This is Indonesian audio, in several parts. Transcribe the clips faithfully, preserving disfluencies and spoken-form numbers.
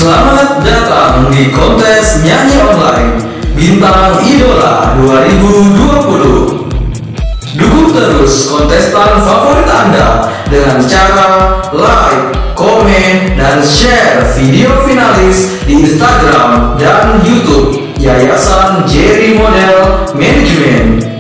Selamat datang di kontes nyanyi online Bintang Idola dua ribu dua puluh. Dukung terus kontestan favorit Anda dengan cara like, komen, dan share video finalis di Instagram dan YouTube Yayasan Jerry Model Management.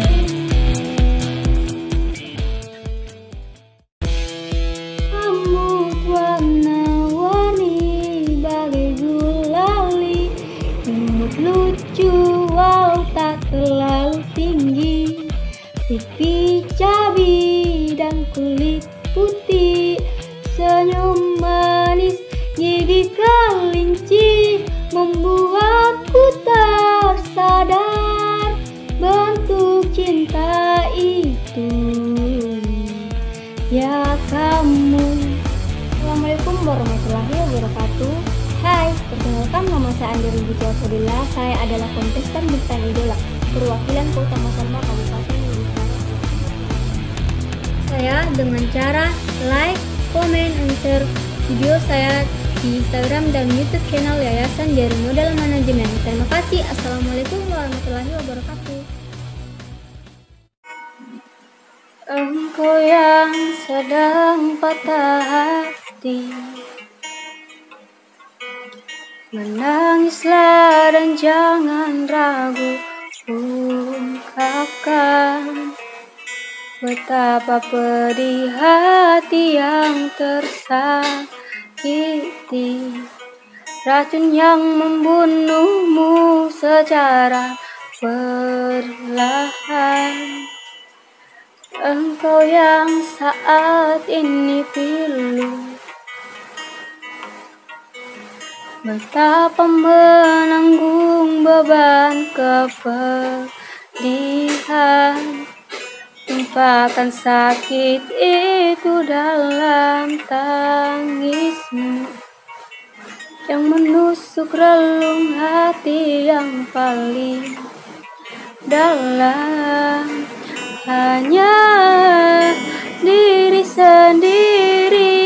Lucu, wow, tak terlalu tinggi, pipi cabi dan kulit putih, senyum manis, gigi kelinci, membuatku tersadar bentuk cinta itu, ya kamu. Assalamualaikum warahmatullahi wabarakatuh. Hai, perkenalkan nama saya Andi Rubuti Afodila. Saya adalah kontestan Bintang Idola perwakilan Kota Masamba Kabupaten Utara. Saya dengan cara like, komen, and share video saya di Instagram dan YouTube channel Yayasan Jerry Model Manajemen. Terima kasih. Assalamualaikum warahmatullahi wabarakatuh. Engkau yang sedang patah hati, menangislah dan jangan ragu, ungkapkan betapa pedih hati yang tersakiti, racun yang membunuhmu secara perlahan. Engkau yang saat ini pilu, betapa menanggung beban kepedihan, tumpahkan sakit itu dalam tangismu yang menusuk relung hati yang paling dalam. Hanya diri sendiri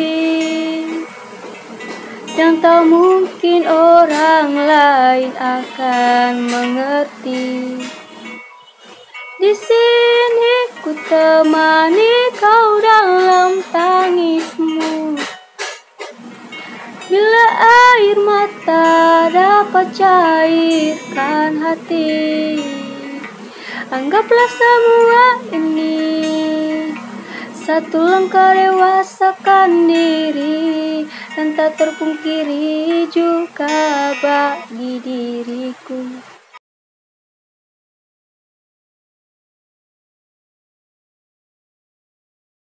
yang tak mungkin orang lain akan mengerti. Di sini ku temani kau dalam tangismu, bila air mata dapat cairkan hati. Anggaplah semua ini satu langkah dewasakan diri, dan tak terpungkiri juga bagi diriku.